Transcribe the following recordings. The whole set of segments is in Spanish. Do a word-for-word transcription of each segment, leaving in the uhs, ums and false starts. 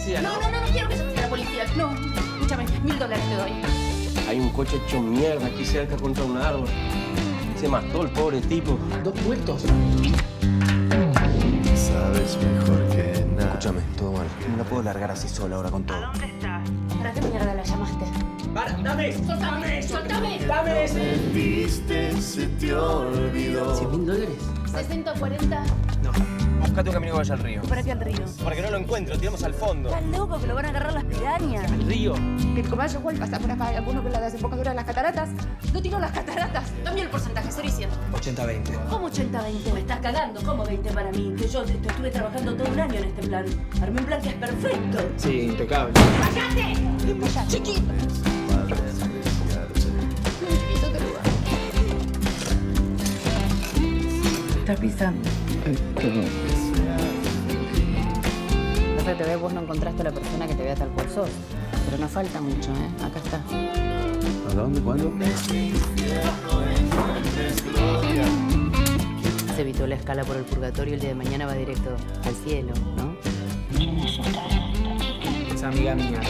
policía, ¿no? No, no, no, no quiero que llames a la policía. No, escúchame, mil dólares te doy. Hay un coche hecho mierda aquí cerca contra un árbol. Se mató el pobre tipo. Dos muertos. Sabes mejor que nada. Escúchame, todo mal. No la puedo largar así sola ahora con todo. ¿A dónde estás? ¿Para qué mierda la llamaste? ¡Para! ¡Dame! ¡Soltame! ¡Soltame! ¡Dame ese! Viste, se te olvidó. ¿Cien mil dólares? ¿sesenta o cuarenta? No. Buscate un camino que vaya al río. ¿Para qué al río? Para que no lo encuentre, lo tiramos al fondo. ¿Estás loco que lo van a agarrar las pirañas? ¿Al río? Que el cobayo igual pasa por acá. Hay alguno que la desembocadura de las cataratas. No tiro las cataratas. Dame el porcentaje, cero y cien. ochenta veinte. ¿Cómo ochenta veinte? Me estás cagando. ¿Cómo veinte para mí? Que yo te- te estuve trabajando todo un año en este plan. Armé un plan que es perfecto. Sí, impecable. ¡Cállate! ¡Calla, chiquito! Chiquito te lugar. Estás pisando. Pasa que te ves, vos no encontraste a la persona que te vea tal cual sos. Pero no falta mucho, ¿eh? Acá está. ¿A dónde? ¿Cuándo? Se evitó la escala por el purgatorio y el día de mañana va directo al cielo, ¿no? Es amiga mía.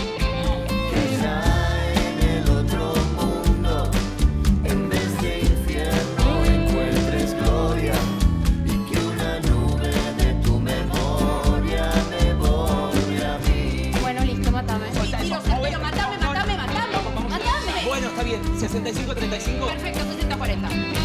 En el otro mundo, en vez de infierno, encuentres gloria. Y que una nube de tu memoria me borre a mí. Bueno, listo, matame. Tiro, tiro, matame, matame, matame. Matame. Bueno, está bien. sesenta y cinco treinta y cinco. Perfecto, sesenta cuarenta.